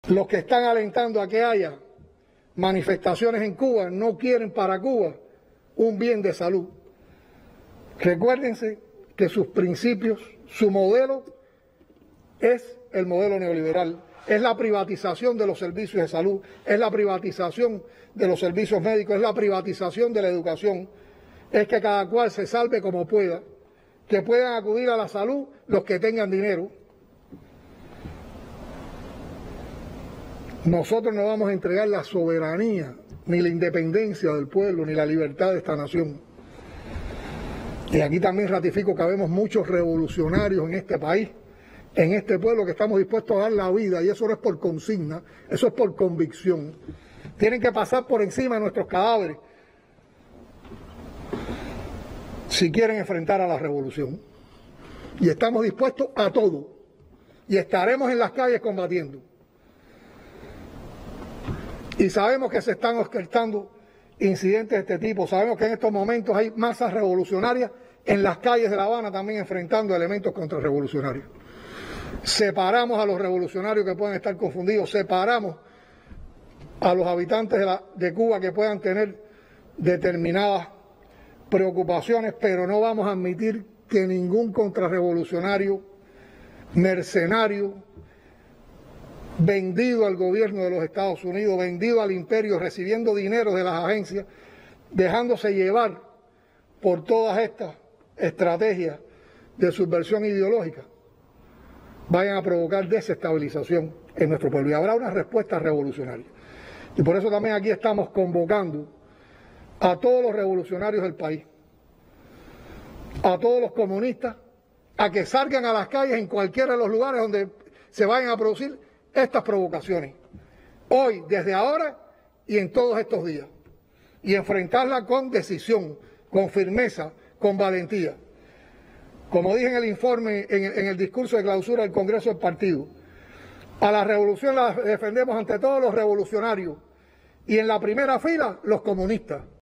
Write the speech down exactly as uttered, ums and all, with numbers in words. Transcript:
los que están alentando a que haya manifestaciones en Cuba no quieren para Cuba un bien de salud. Recuérdense que sus principios, su modelo es el modelo neoliberal, es la privatización de los servicios de salud, es la privatización de los servicios médicos, es la privatización de la educación, es que cada cual se salve como pueda, que puedan acudir a la salud los que tengan dinero. Nosotros no vamos a entregar la soberanía, ni la independencia del pueblo, ni la libertad de esta nación. Y aquí también ratifico que habemos muchos revolucionarios en este país, en este pueblo, que estamos dispuestos a dar la vida, y eso no es por consigna, eso es por convicción. Tienen que pasar por encima de nuestros cadáveres si quieren enfrentar a la revolución. Y estamos dispuestos a todo, y estaremos en las calles combatiendo. Y sabemos que se están orquestando incidentes de este tipo, sabemos que en estos momentos hay masas revolucionarias en las calles de La Habana también enfrentando elementos contrarrevolucionarios. Separamos a los revolucionarios que puedan estar confundidos, separamos a los habitantes de, la, de Cuba que puedan tener determinadas preocupaciones, pero no vamos a admitir que ningún contrarrevolucionario, mercenario, vendido al gobierno de los Estados Unidos, vendido al imperio, recibiendo dinero de las agencias, dejándose llevar por todas estas estrategias de subversión ideológica, vayan a provocar desestabilización en nuestro pueblo. Y habrá una respuesta revolucionaria. Y por eso también aquí estamos convocando a todos los revolucionarios del país, a todos los comunistas, a que salgan a las calles en cualquiera de los lugares donde se vayan a producir estas provocaciones, hoy, desde ahora y en todos estos días, y enfrentarla con decisión, con firmeza, con valentía. Como dije en el informe, en el, en el discurso de clausura del Congreso del Partido, a la revolución la defendemos ante todos los revolucionarios y en la primera fila los comunistas.